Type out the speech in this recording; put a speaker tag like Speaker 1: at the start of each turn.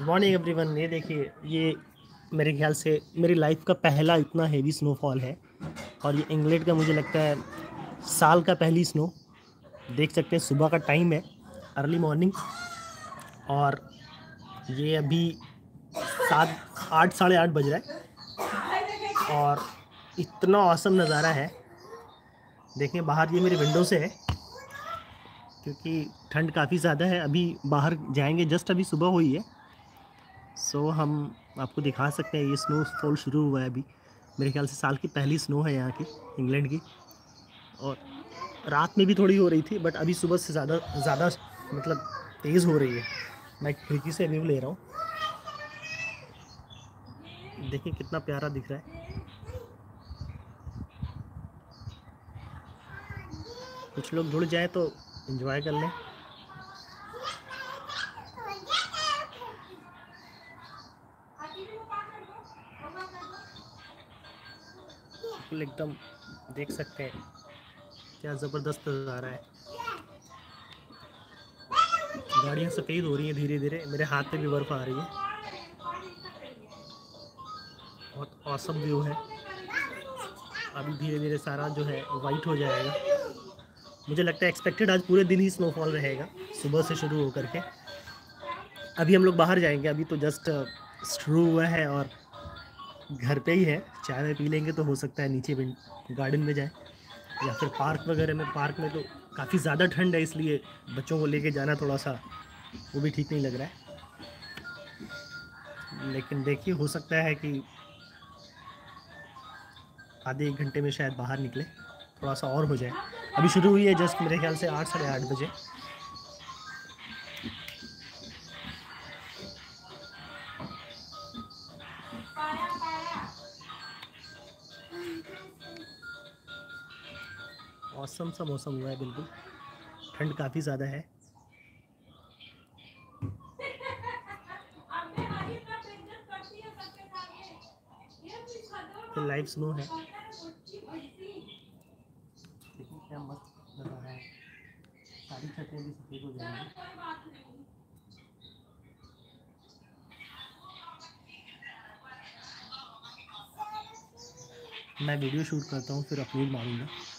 Speaker 1: Morning everyone. ये देखिए, ये मेरे ख्याल से मेरी लाइफ का पहला इतना हेवी स्नोफॉल है। और ये इंग्लैंड का मुझे लगता है साल का पहली स्नो। देख सकते हैं सुबह का टाइम है, अर्ली मॉर्निंग। और ये अभी 8 साढ़े 8 बज रहा है और इतना औसम नज़ारा है। देखिए बाहर, ये मेरी विंडो से है क्योंकि ठंड काफ़ी ज़्यादा है। अभी बाहर जाएंगे, जस्ट अभी सुबह हुई है। सो हम आपको दिखा सकते हैं, ये स्नोफॉल शुरू हुआ है अभी। मेरे ख्याल से साल की पहली स्नो है यहाँ की, इंग्लैंड की। और रात में भी थोड़ी हो रही थी, बट अभी सुबह से ज़्यादा ज़्यादा मतलब तेज़ हो रही है। मैं खिड़की से व्यू ले रहा हूँ, देखिए कितना प्यारा दिख रहा है। कुछ लोग जुड़ जाए तो एंजॉय कर लें। बिल्कुल एकदम देख सकते हैं क्या ज़बरदस्त नज़ारा है। गाड़ियाँ सफ़ेद हो रही हैं धीरे धीरे, मेरे हाथ पे भी बर्फ़ आ रही है। बहुत औसम व्यू है। अभी धीरे धीरे सारा जो है वाइट हो जाएगा। मुझे लगता है एक्सपेक्टेड आज पूरे दिन ही स्नोफॉल रहेगा, सुबह से शुरू होकर के। अभी हम लोग बाहर जाएंगे, अभी तो जस्ट शुरू हुआ है और घर पे ही है। चाय में पी लेंगे तो हो सकता है नीचे गार्डन में जाए या फिर पार्क वगैरह में। पार्क में तो काफ़ी ज़्यादा ठंड है, इसलिए बच्चों को लेके जाना थोड़ा सा वो भी ठीक नहीं लग रहा है। लेकिन देखिए, हो सकता है कि आधे एक घंटे में शायद बाहर निकले, थोड़ा सा और हो जाए। अभी शुरू हुई है जस्ट मेरे ख्याल से 8 साढ़े 8 बजे। औसम सा मौसम हुआ है बिल्कुल। ठंड काफ़ी ज़्यादा है। फिर लाइव स्नो है, देखिए क्या मस्त नज़ारा है। सारी छतें भी सफ़ेद हो जाएंगी। मैं वीडियो शूट करता हूँ, फिर अपलोड मारूंगा।